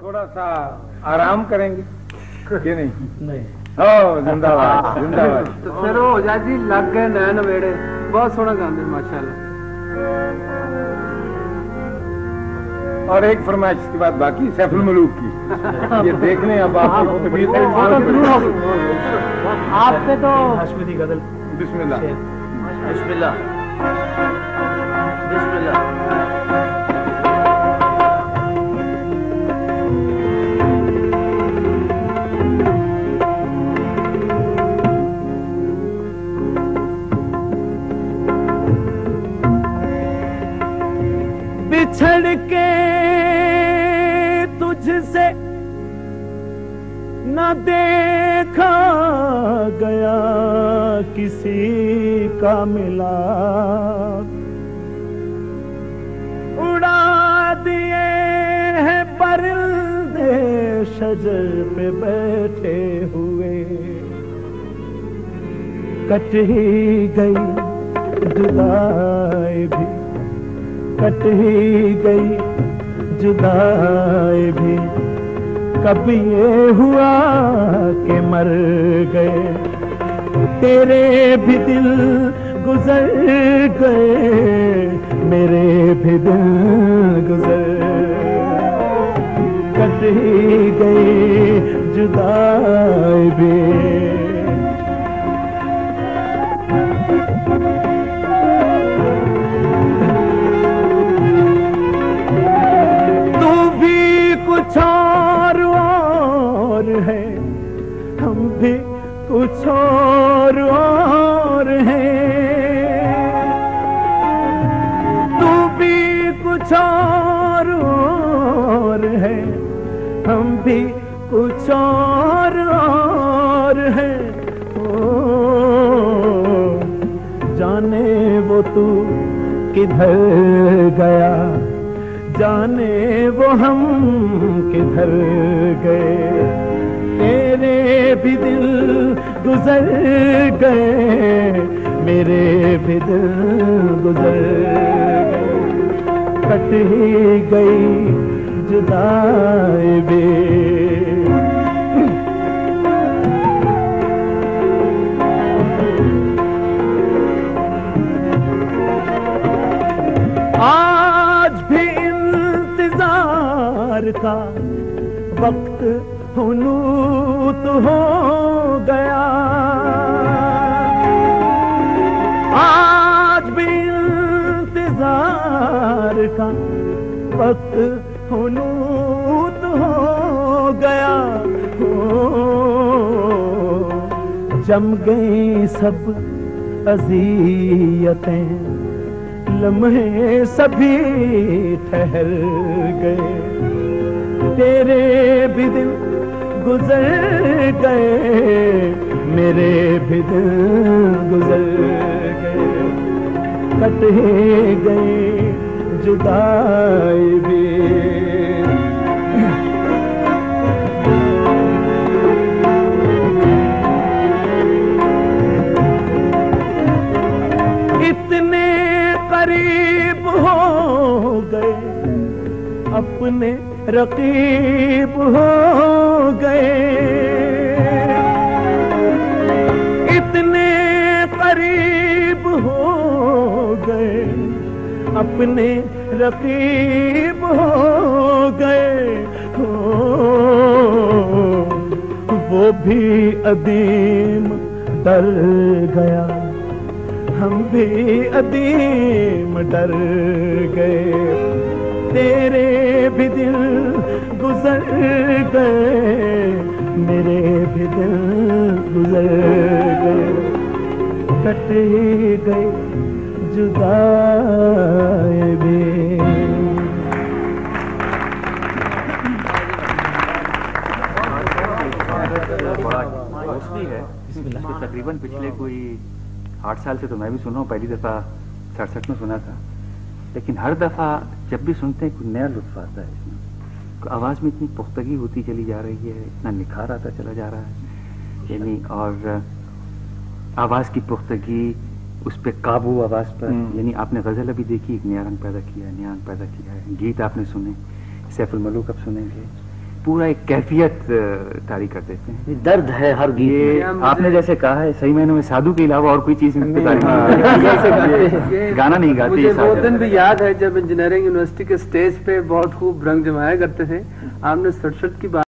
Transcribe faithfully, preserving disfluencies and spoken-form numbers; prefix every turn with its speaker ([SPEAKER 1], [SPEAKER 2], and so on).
[SPEAKER 1] थोड़ा सा आराम करेंगे कि नहीं?
[SPEAKER 2] नहीं।
[SPEAKER 1] ओ जिंदाबाद जिंदाबाद।
[SPEAKER 3] तो फिर हो जा जी, लग गए नैन वेड़े। बहुत सोहना गाते माशाल्लाह।
[SPEAKER 1] और एक फरमाइश की बात बाकी सैफुल मलूक की, ये देखने अब आप
[SPEAKER 2] आप पे तो हाशमी गजल।
[SPEAKER 1] बिस्मिल्लाह
[SPEAKER 2] बिस्मिल्लाह बिस्मिल्लाह। बिछड़ के तुझसे न देखा गया किसी का मिला, उड़ा दिए हैं परिंदे शजर पे बैठे हुए, कट ही गई जुदाई भी, कट ही गई जुदाई भी, कभी ये हुआ कि मर गए, तेरे भी दिल गुजर गए, मेरे भी दिल गुजर, कट ही गई जुदाई भी। कुछ और और है, हम भी कुछ और और है, तू भी कुछ और और है, हम भी कुछ और और है। ओ जाने वो तू किधर गया, जाने वो हम किधर गए, तेरे भी दिल गुजर गए, मेरे भी दिल गुजर गए, कट ही गई जुदाई भी। का वक्त हुनूत हो गया, आज भी इंतजार का वक्त हुनूत हो गया, ओ जम गई सब अज़ियतें, लम्हे सभी ठहर गए, तेरे भी दिल गुजर गए, मेरे भी दिल गुजर गए, कट ही गई जुदाई भी। इतने करीब हो गए, अपने रकीब हो गए, इतने करीब हो गए, अपने रकीब हो गए, वो भी अदीम डर गया, हम भी अदीम डर गए, तेरे भी दिल गुजर गए, मेरे भी दिल गुजर गए, कट ही गई जुदाई भी।
[SPEAKER 4] दोस्ती है इसको तकरीबन पिछले कोई आठ साल से तो मैं भी सुना हूँ, पहली दफा सड़सठ में सुना था, लेकिन हर दफा जब भी सुनते हैं कुछ नया लुत्फ आता है इसमें, आवाज़ में इतनी पुख्तगी होती चली जा रही है, इतना निखार आता चला जा रहा है, यानी और आवाज़ की पुख्तगी, उस पर काबू आवाज़ पर, यानी आपने गज़ल अभी देखी, एक नया रंग पैदा किया है, नया रंग पैदा किया है, गीत आपने सुने, सैफुल मलूक अब सुनेंगे, पूरा एक कैफियत अ, तारी कर देते हैं।
[SPEAKER 5] दर्द है हर गीत
[SPEAKER 4] ये
[SPEAKER 3] या मुझे-
[SPEAKER 4] आपने जैसे कहा है, सही मायनों में साधु के अलावा और कोई चीज इन पे तारीफ
[SPEAKER 1] हाँ।
[SPEAKER 4] नहीं करती।
[SPEAKER 3] जैसे गाते
[SPEAKER 4] ये गाना नहीं गाते,
[SPEAKER 3] मुझे
[SPEAKER 4] ये
[SPEAKER 3] वो
[SPEAKER 4] साधु
[SPEAKER 3] दिन
[SPEAKER 4] है।
[SPEAKER 3] भी याद है जब इंजीनियरिंग यूनिवर्सिटी के स्टेज पे बहुत खूब रंग जमाया करते थे। आपने सड़सठ की बात